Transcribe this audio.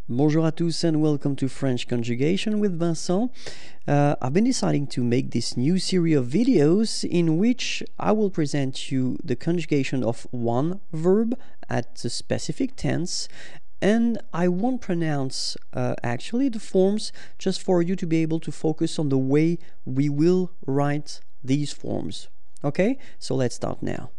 Bonjour à tous and welcome to French Conjugation with Vincent. I've been deciding to make this new series of videos in which I will present you the conjugation of one verb at the specific tense, and I won't pronounce actually the forms, just for you to be able to focus on the way we will write these forms. Okay, so let's start now.